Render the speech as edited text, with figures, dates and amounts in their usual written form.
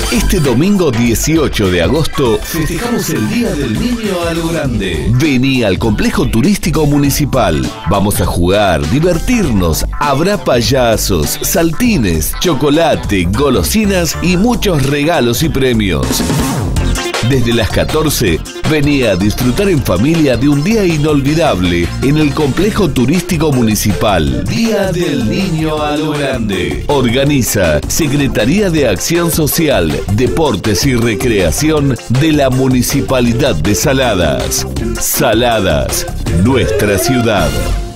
Este domingo 18 de agosto festejamos el Día del Niño a lo grande. Vení al Complejo Turístico Municipal. Vamos a jugar, divertirnos. Habrá payasos, saltines, chocolate, golosinas y muchos regalos y premios. Desde las 14, vení a disfrutar en familia de un día inolvidable en el Complejo Turístico Municipal. Día del Niño a lo grande. Organiza Secretaría de Acción Social, Deportes y Recreación de la Municipalidad de Saladas. Saladas, nuestra ciudad.